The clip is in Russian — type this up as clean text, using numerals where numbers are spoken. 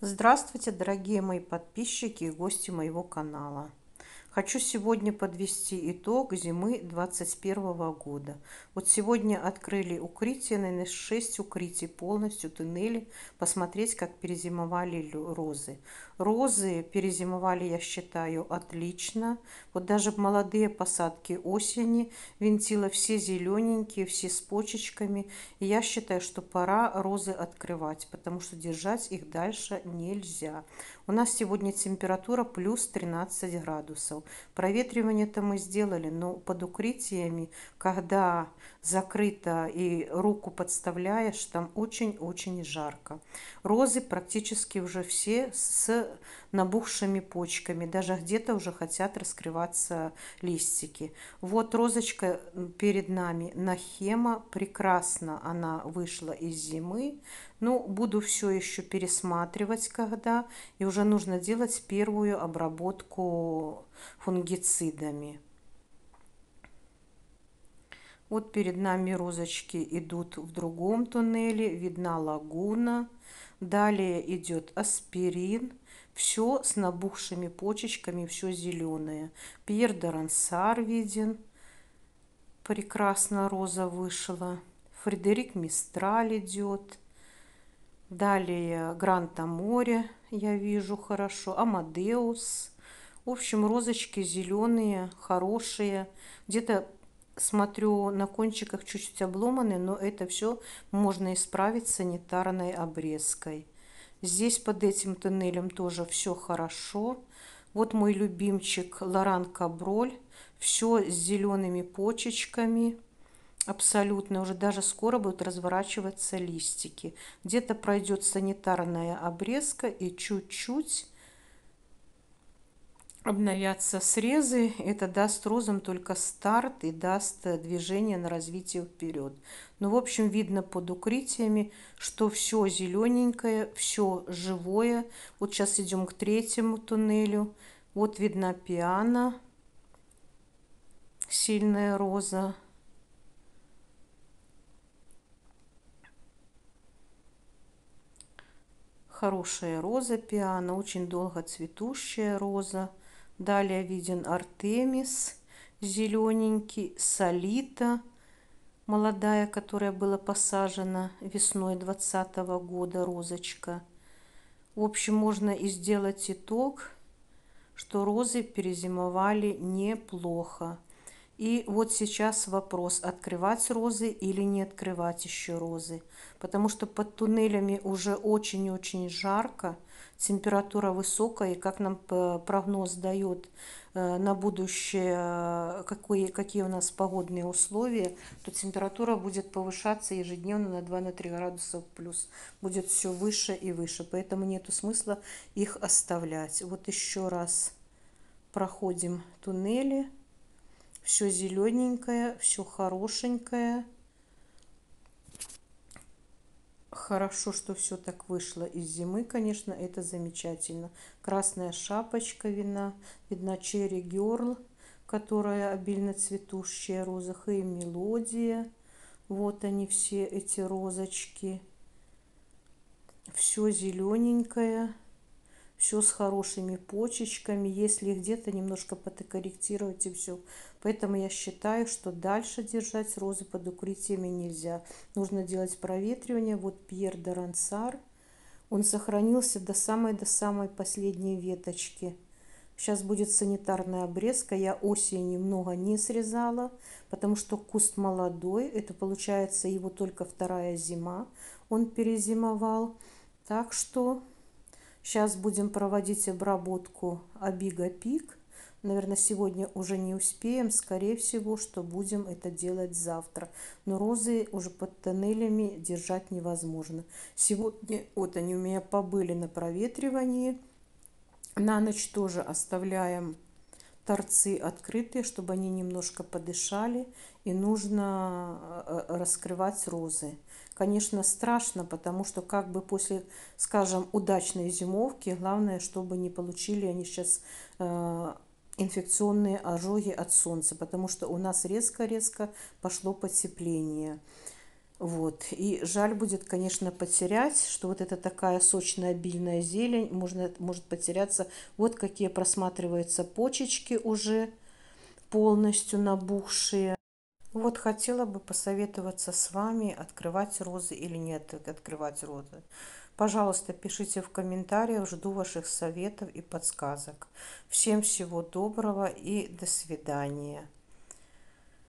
Здравствуйте, дорогие мои подписчики и гости моего канала. Хочу сегодня подвести итог зимы 2021 года. Вот сегодня открыли укрытие, наверное, 6 укрытий полностью, туннели, посмотреть, как перезимовали розы. Розы перезимовали, я считаю, отлично. Вот даже молодые посадки осени, винтила все зелененькие, все с почечками. И я считаю, что пора розы открывать, потому что держать их дальше нельзя. У нас сегодня температура плюс 13 градусов. Проветривание-то мы сделали, но под укрытиями, когда закрыто и руку подставляешь, там очень-очень жарко. Розы практически уже все с набухшими почками, даже где-то уже хотят раскрываться листики. Вот розочка перед нами Нахема, прекрасно она вышла из зимы. Ну, буду все еще пересматривать, когда, и уже нужно делать первую обработку фунгицидами. Вот перед нами розочки идут в другом туннеле, видна лагуна. Далее идет аспирин. Все с набухшими почечками, все зеленое. Пьер де Рансар виден. Прекрасно роза вышла. Фредерик Мистраль идет. Далее Гранта-Море я вижу хорошо. Амадеус. В общем, розочки зеленые, хорошие. Где-то смотрю на кончиках чуть-чуть обломаны, но это все можно исправить санитарной обрезкой. Здесь под этим тоннелем тоже все хорошо. Вот мой любимчик Лоран Каброль. Все с зелеными почечками. Абсолютно, уже даже скоро будут разворачиваться листики. Где-то пройдет санитарная обрезка и чуть-чуть обновятся срезы. Это даст розам только старт и даст движение на развитие вперед. Ну, в общем, видно под укрытиями, что все зелененькое, все живое. Вот сейчас идем к третьему туннелю. Вот видна пиана, сильная роза. Хорошая роза пиано, очень долго цветущая роза. Далее виден Артемис, зелененький, Солита, молодая, которая была посажена весной 2020 года, розочка. В общем, можно и сделать итог, что розы перезимовали неплохо. И вот сейчас вопрос, открывать розы или не открывать еще розы. Потому что под туннелями уже очень-очень жарко, температура высокая. И как нам прогноз дает на будущее, какие у нас погодные условия, то температура будет повышаться ежедневно на 2-3 градуса плюс. Будет все выше и выше. Поэтому нету смысла их оставлять. Вот еще раз проходим туннели. Все зелененькое, все хорошенькое. Хорошо, что все так вышло из зимы, конечно, это замечательно. Красная шапочка видна Черри Герл, которая обильно цветущая роза, и мелодия. Вот они все эти розочки. Все зелененькое. Все с хорошими почечками, если где-то немножко подкорректировать и все. Поэтому я считаю, что дальше держать розы под укрытиями нельзя. Нужно делать проветривание. Вот Пьер де Рансар. Он сохранился до самой последней веточки. Сейчас будет санитарная обрезка. Я осенью много не срезала, потому что куст молодой. Это получается его только вторая зима. Он перезимовал. Так что сейчас будем проводить обработку Абиго Пик. Наверное, сегодня уже не успеем. Скорее всего, что будем это делать завтра. Но розы уже под тоннелями держать невозможно. Сегодня вот они у меня побыли на проветривании. На ночь тоже оставляем торцы открытые, чтобы они немножко подышали. И нужно раскрывать розы. Конечно, страшно, потому что как бы после, скажем, удачной зимовки, главное, чтобы не получили они сейчас инфекционные ожоги от солнца, потому что у нас резко-резко пошло потепление. Вот. И жаль будет, конечно, потерять, что вот эта такая сочная, обильная зелень может потеряться. Вот какие просматриваются почечки уже полностью набухшие. Вот хотела бы посоветоваться с вами, открывать розы или нет открывать розы. Пожалуйста, пишите в комментариях, жду ваших советов и подсказок. Всем всего доброго и до свидания.